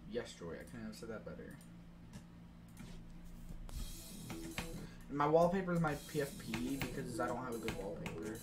Yes, Joy. I couldn't have said that better. And my wallpaper is my PFP because I don't have a good wallpaper.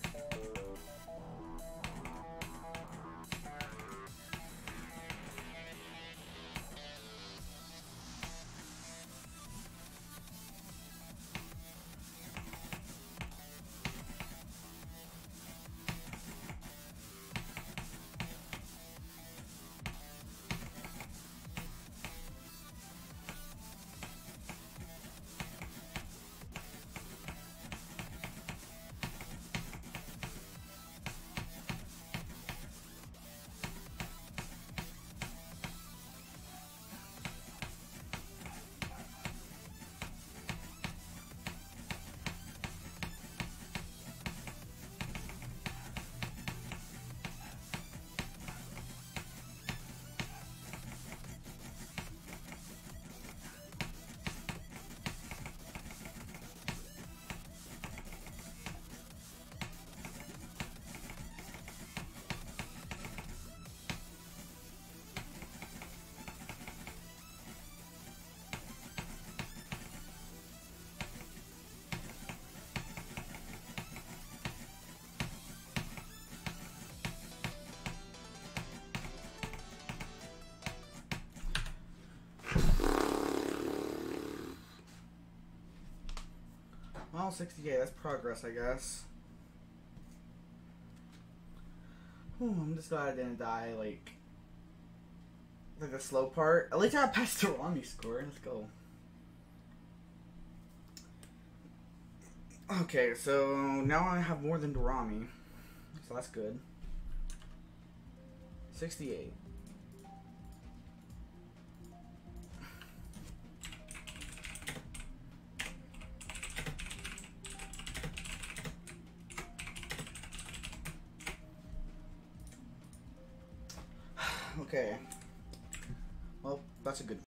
Well, 60K, that's progress, I guess. I'm just glad I didn't die, like the slow part. At least I got past the Rami score. Let's go. Okay, so now I have more than Durami. So that's good. 68. Okay. Well, that's a good